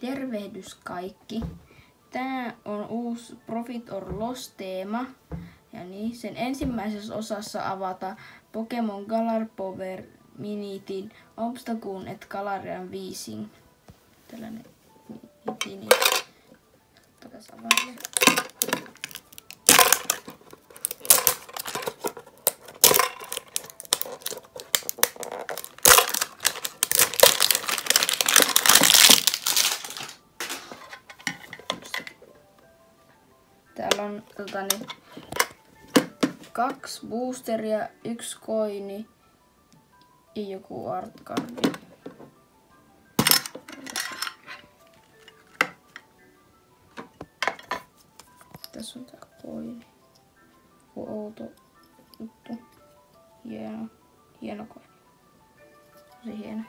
Tervehdys kaikki! Tänään on uusi Profit or Loss -teema. Ja niin, sen ensimmäisessä osassa avataan Pokemon Galar Power Minitin Obstagoon et Galarian Weezing. Tällainen mini. Ottakas availle. Täällä on 2 boosteria, 1 koini ja joku artcardi. Tässä on tää koini. Outo juttu. Hieno koini. Tosi hieno.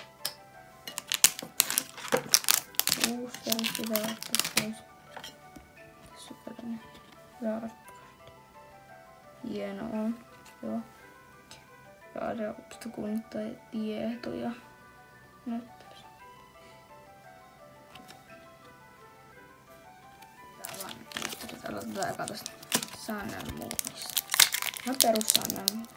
Boosteri pitää ottaa pois. Tässä on tällainen hyvä artcardi. Hieno on. Joo. Ja se obstagoon tai tietoja. Näyttäisi. Aloitetaan eka tästä Sun and Moonista. No perus Sun and Moon.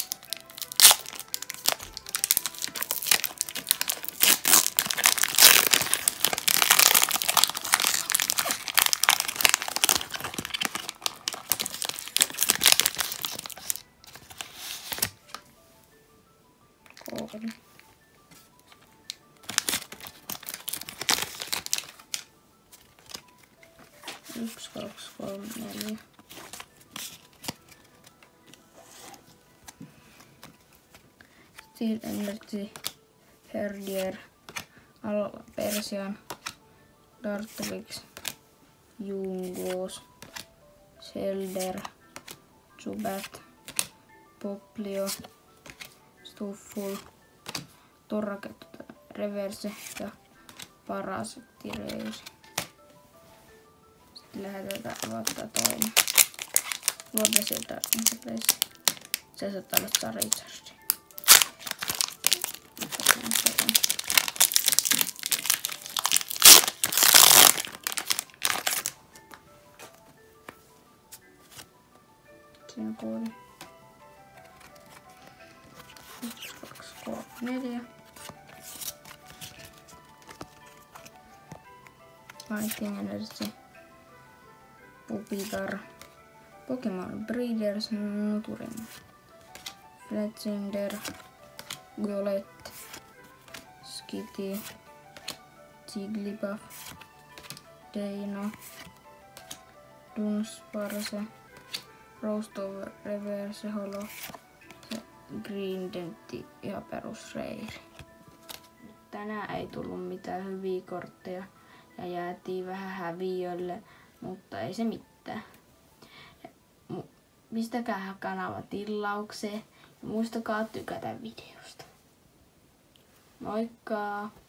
Koodi. Yksi, 2, 3, 4. Steel Energy, Herdier, Persian, Dartrix, Jungos, Shelder, Zubat, Poplio, Stufful, Torraket, Reverse ja Parasittireisi. Sitten lähdetään avata toinen. Lopesilta se saattaa olla Charizard. Siinä on koodi. 1, 2, 3, 4. Fighting Energy. Pupitar. Pokemon Breeders Nuturin. Fletchinder. Golett. Skitty. Jigglypuff. Deino. Dunsparce. Rostover Reverse Holo. Green Dentti ja perus Reiri. Tänään ei tullut mitään hyviä kortteja ja jäätiin vähän häviölle, mutta ei se mitään. Pistäkää kanava tilaukseen ja muistakaa tykätä videosta. Moikka!